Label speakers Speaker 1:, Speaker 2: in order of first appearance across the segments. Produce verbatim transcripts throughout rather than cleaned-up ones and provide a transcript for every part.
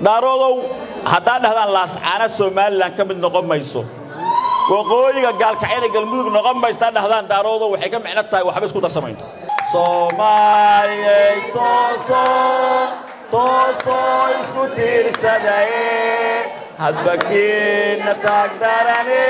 Speaker 1: دارودو هذا هذا لاس أنا سومال لان كم نقوم ميسو وقوي قال كعيني قلمود نقوم ميسو هذا دارودو وحكم عنا تاي وحبس كودا سمين سومالي توسو توسو إسكوتير سداي هالبكين تقدرني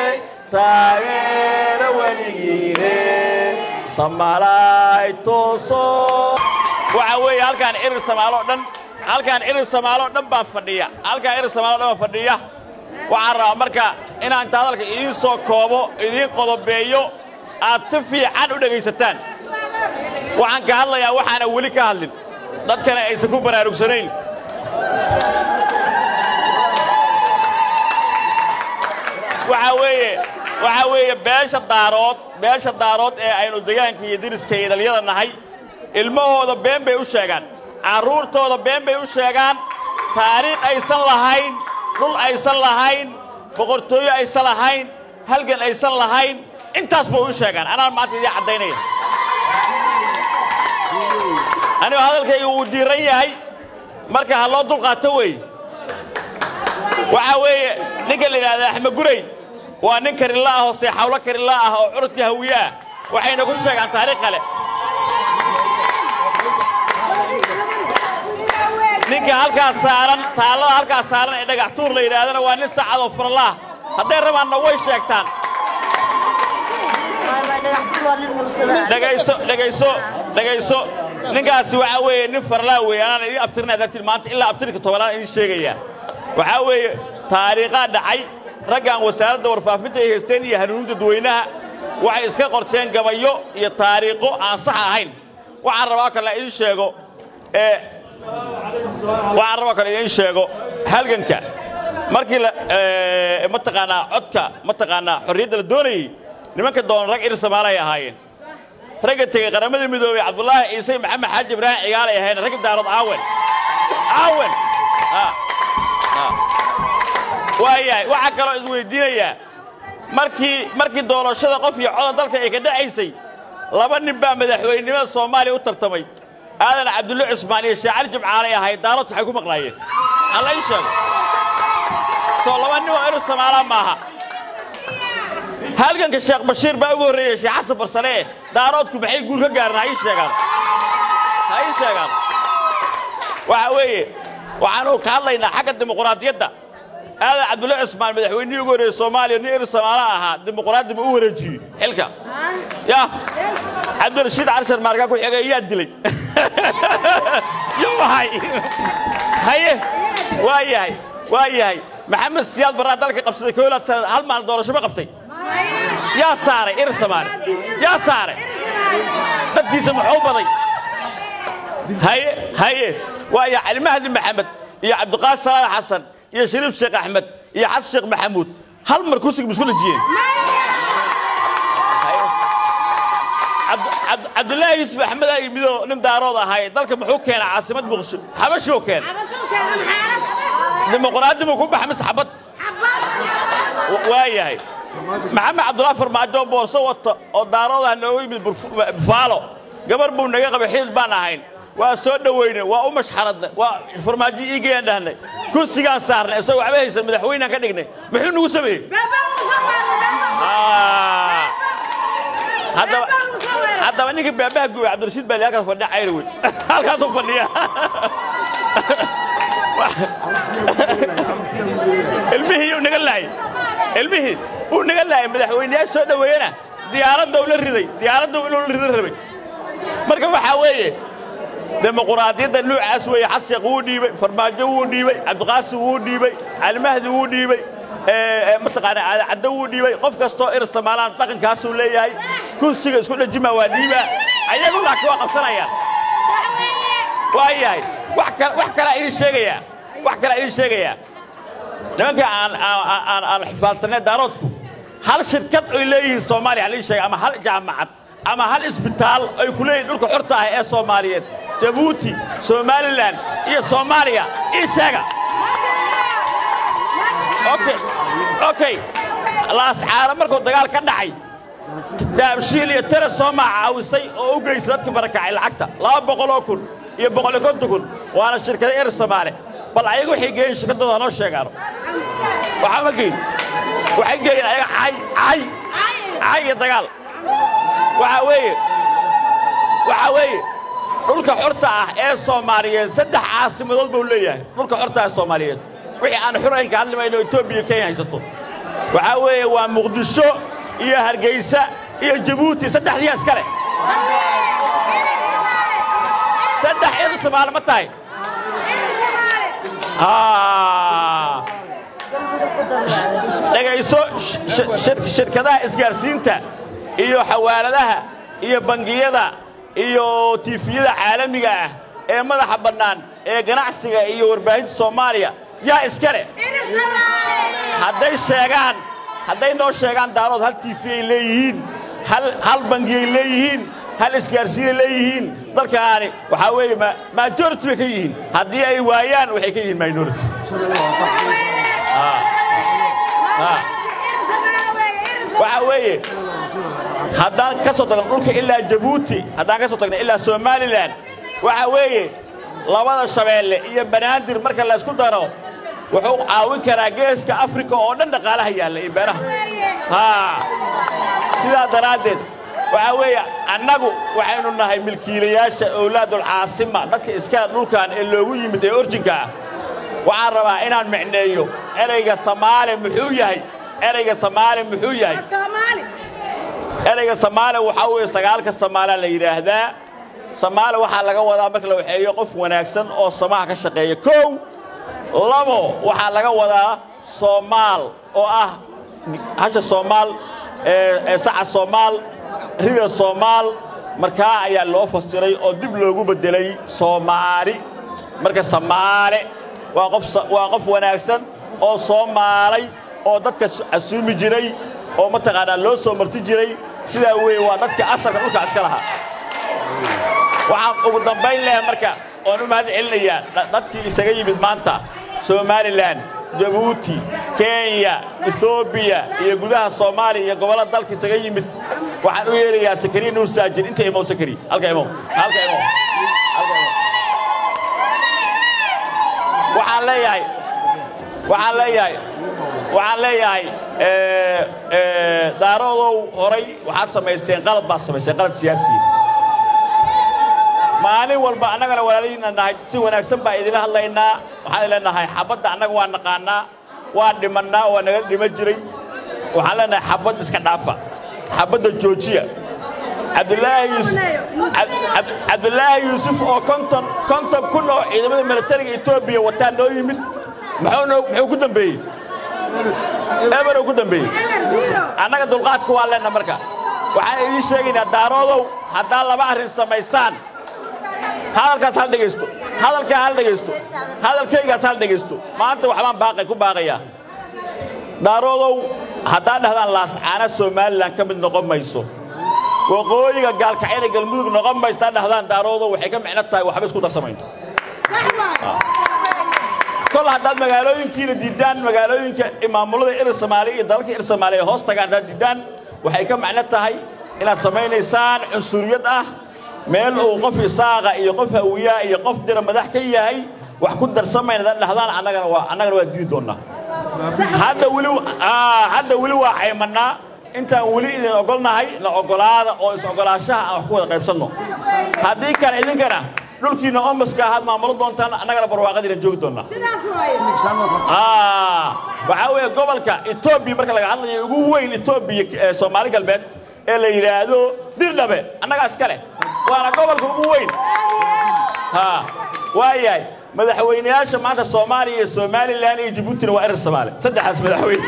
Speaker 1: تغير وليري سمالاي توسو وعوي هل كان إير سمالو دن هل كان إير سمالو دن بفدية هل كان إير سمالو دن بفدية وعرّا أمريكا إن أنت هذاك إيسو كوبو إذا قلب بيو أتصفي عن ودقيستان وعن كهلا يا وحنا ولي كهلين ضد كان إيسكو براروكسرين وعوي وعوي باش الدارات باش الدارات أي نديان كي يدرس كي يدليل النهاي الموضوع بين بيوشجان عرور توضع بين بيوشجان تاريخ أي صلاحين كل أي صلاحين بقرطوي أي صلاحين هلجن أي صلاحين أنت أسبوع وشجان أنا ما تدي عديني أنا هذا الكي وديري هاي مركز الله دول قاتوي وعوي نقل هذا أحمد قري ونكر الله وصيح ولكر الله وعرتي هوياه وحين أقول شيء عن تاريخ له نيجي هالك سارن تعالوا هالك سارن إذا قعتور لي هذا ونسى على فر الله هذا الربع نوي شيكتان دقيسو دقيسو دقيسو نيجي سوى عوي نفر لاوي أنا إذا أبترنا ذات المانت إلا أبترك طوالان إيش شيء وعوي تاريخ دعي رجع وسائل دور فافته هستني هنود دوينها وعيسك قرتين قبيو يتاريخو عن صحاحين وعرباك لا إيش شيء وعربك اللي ينشأوا هل جنك مركي لا متقنا عدك متقنا حرية الدوري لماك الدون رجع إرسم على هاين رجع تيجي قرمد المدوي عبد الله عيسى محمد حاج إبراهيم عيال هاين رجع دارد عاون عاون ها ها وياي وعكروا إزوي الدنيا مركي مركي دور شذا قفي عض ذلك إكدا عيسى لبني بام مدحوين نما الصومالي وترتمي هذا عبد الله عثماني الشاعر جمع عليها هاي دارت حكومة قلاية الله يشهد صلى الله عليه وسلم على معها هل كان الشيخ بشير بقول ريش حسب برسلة دارتكم بحي يقول كجارنا هاي الشيخ هاي الشيخ وعوي وعنو كهلا حق الديمقراطية ده هذا عبد الله عثماني مدحوين يقول الصومالي نير سماراها ديمقراطية مورجي حلكة يا عبد الرشيد عرسل ماركا كل حاجة يدلي يو هاي هاي واي هاي واي هاي محمد سياد برا ذلك قبضة كولات سنة هل ما الدورة شو ما قبضي يا سارة إرسمان يا سارة بدي سمحوا بضي هاي هاي واي المهدي محمد يا عبد القادر صلاح حسن يا شريف الشيخ أحمد يا حسن الشيخ محمود هل مركوسك بسكول الجين عبد عبد عبد الله يوسف أحمد أي ميدو نمدارود هاي ذلك محوك كان عاصمة مقص حبشو كان
Speaker 2: حبشو كان محارب
Speaker 1: ديمقراطية مكون بحمس حبط
Speaker 2: حبط
Speaker 1: واي هاي محمد عبد الله فرماجو بورصة ودارود هنوي بفالو قبل بونجا قبل حيل بانا هاين وسود وينه وأمش حردنا وفرماجي يجي عندنا كل سجان صارنا سووا عباية المدحوينا كنجنا محلو نوسبي آه هذا هذا مني كبيبه جو عبد الرشيد بالي هكذا فني عيروي هكذا فنيه المهي ونقل لاي المهي ونقل لاي مدحويني السود وينه ديارة دولة الرضي ديارة دولة الرضي الربي مركب حويه ديمقراطية النوع أسوي حسق وديبي فرماجو وديبي عبد القاسم وديبي المهدي وديبي متقنا عدو وديبي قف كستو إرسم على طاقن كاسو لي هاي كل شيء يسكون الجمع وديبة أيقول لك واقف صنايع وهي هاي وحكر وحكر أي شيء يا وحكر أي شيء يا لما كان عن عن عن حفالتنا دارتكم هل شركة إليه الصومالي على شيء أما هل جامعات أما هل إسبيتال أي كلية نقول حرتها هي الصومالية جيبوتي سوماليلاند إيه صوماليا إيه شيء أوكي أوكي الأسعار مركو دجال كدعي دابشيل يترى صومع عاوسي أو جيسات كبركة على العكتة لا بقولوا كل يبقولوا كنت كل وأنا الشركة إير الصومالي bal ayagu waxay geeyeen shirkadooda noo sheegaan waxa ma geeyeen waxay geeyeen ayaga ay ay ay dagaal waxa weeye waxa weeye dhulka xorta ah ee Soomaaliyeed saddex caasimadood buu leeyahay dhulka xorta ah Soomaaliyeed wixii aan xurayn ka hadlayno Itoobiya Kenya haysato waxa weeye waa Muqdisho iyo Hargeysa iyo Djibouti saddexdii askare saddex ir Soomaali ma tahay ah dhagayso shirkadaha isgaarsiinta iyo xawaaladaha iyo bangiyada iyo tifiyada caalamiga ah ee madaxa bannaan ee ganacsiga iyo warbaahinta Soomaaliya yaa iskale hadday sheegaan hadday noo sheegaan daarood hal tifiyay leeyihiin hal hal bangiyay leeyihiin hal isgaarsiin leeyihiin dalkaani waxa weeye majority ka yihiin haddii ay waayaan waxay ka yihiin minority waxa weeye haddaan ka soo tagno dhulka ilaa Djibouti haddaan ka soo tagno ilaa Somaliland waxa weeye labada shabeelle iyo banaadir marka la isku daro wuxuu caawin karaa geeska Afrika oo dhan dhaqaalaha yaala ee beeraha ha sida daraadeed waxa weeye annagu waxaynu nahay milkiilayaasha awlaadul caasima dadka iska dhulkan ee loogu yimid ee orjinka waxaan rabaa inaan macneeyo erayga Soomaali muxuu yahay erayga Soomaali muxuu yahay Soomaali erayga Soomaali waxa weeye sagaalka Soomaali la yiraahdaa Soomaali waxa laga wadaa marka la waxeeyo qof wanaagsan oo samaha ka shaqeeya koow labo waxa laga wadaa Soomaal oo ah hasha Soomaal ee saca Soomaal rida Soomaal marka ayaa loo fasiray oo dib loogu bedelay Soomaali marka Soomaali waa qof waa qof wanaagsan oo Soomaalay oo dadka asuumi jiray oo ma taqaanaa loo soo marti jiray sida weey waa dadka asalka dhulka iska lahaa waxaan ugu dambayn leeyahay marka oo u mahad celinaya dadkii isaga yimid maanta Somaliland Djibouti Kenya Ethiopia iyo gudaha Soomaaliya iyo gobolada dalka isaga yimid waxaan u yeerayaa Sakari Nuur Saajid inta imo Sakari halka imo halka imo halka imo waxaan leeyahay waxaan leeyahay waxaan leeyahay ee ee daaroodow horay waxaad samaysteen qalad baa samaysteen qalad siyaasi maalin walba annagana walaalihiina nahay si wanaagsan baa idin hadlaynaa waxaan leenahay xabadda annaga waa naqaanaa waa dhimanaa waa naga dhima jiray waxaan leenahay xabad iska dhaafa xabadda joojiya Abdullahi Yusuf Abdullahi Yusuf oo konton konton kun oo ciidamada militariga Itoobiya wataan noo yimid maxuu muxuu ku dambeeyay eber ku dambeeyay annaga dulqaadku waa leenahay marka waxaan idin sheegaynaa daaroodow hadaa laba arrin samaysaan hadalkaas hal dhageysto hadalka hal dhageysto hadalkaygaas hal dhageysto maanta waxaan baaqay ku baaqayaa daaroodow hadaa dhahdaan laascaana Soomaaliland ka mid noqon mayso waqooyiga gaalkacayna galmudug noqon maysta dhahdaan daaroodow waxay ka micno tahay waxba isku darsamayno kol hadaad magaalooyinkiina diidaan magaalooyinka imaamulada ir Soomaaliya iyo dalka ir Soomaaliya hoos tagaan diidaan waxay ka macno tahay inaad samaynaysaan cunsuriyad ah meel uu qof isaaqa iyo qof hawiya iyo qof dira madax ka yahay wax ku darsamayna dhahdaan annagana waa annagana waa diidi doonaa hadda wali ah hadda wali waa caymanaa intaan wali idin ogolnahay la ogolaada oo is ogolaashaha aan wax ku wada qaybsanno haddii kale idinkana dhulkiina omaska ahaad maamulo doontaan annagana barwaaqadiina joogi doonaa sidaas waaye ah waxa weeye gobolka Itoobiya marka laga hadlayo ugu weyn Itoobiya Soomaali galbeed ee la yiraahdo Dirdhabe annaga iskale waana gobolka ugu weyn ha waayay madaxweynayaasha maanta Soomaaliya iyo Somaliland iyo Djibouti waa ir Soomaali saddexaas madaxweyne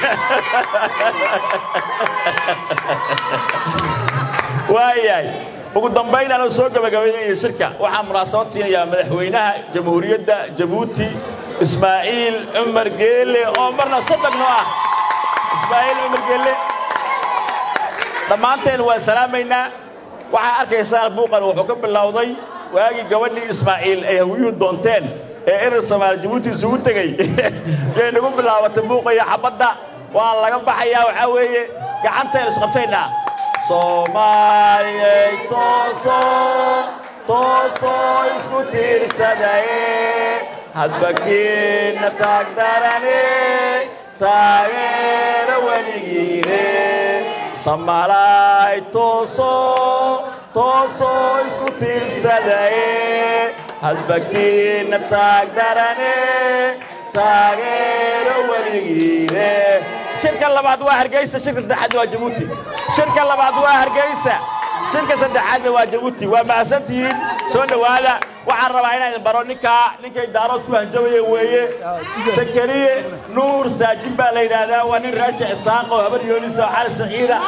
Speaker 1: waayay ugu dambayn aan soo gabagabeeyay shirka waxaan munaasabad siinayaa madaxweynaha jamhuuriyadda Djibouti Ismaaciil Umar Geele oo marna sadaqno ah Ismaaciil Umar Geele dhamaanteen waa salaamayna waxa arkaysaa buuqan wuxuu ka bilowday waagi gabadhii Ismaaciil ay hawiyuu doonteen ee ir Soomaali Djibouti isugu tagay ee nagu bilaabatay buuqaya xabadda waa laga baxayaa waxa weeye gacanteena isku qabtaynaa Soomaaliya tooso tooso isku tiirsadaye hadbakiina taagdarane taageera weligiine samalay tooso tooso isku tiirsadaye hadbakiina taagdarane taageera weligiine shirka labaad waa Hargeysa shirka saddexaad waa Jabuuti shirka labaad waa Hargeysa shirka saddexaad waa Jabuuti waa maasantiin soo dhawaada waxaan rabaa inaan baro ninka ninka idaarood ku hanjabay weeye Sakariye Nuur Saajib baa la yiraahdaa waa nin raashi isaaq oo habar yoonisa xal saciida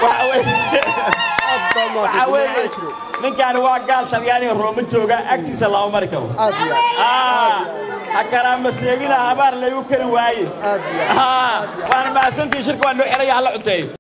Speaker 1: waxa weeye ninkan waa gaal Talyaani Rome jooga agtiisa laba mari karo ah hakara mas'eegina habar la yu kari waaye ah waan maasantii shirka waa noo xiraya hal cunteey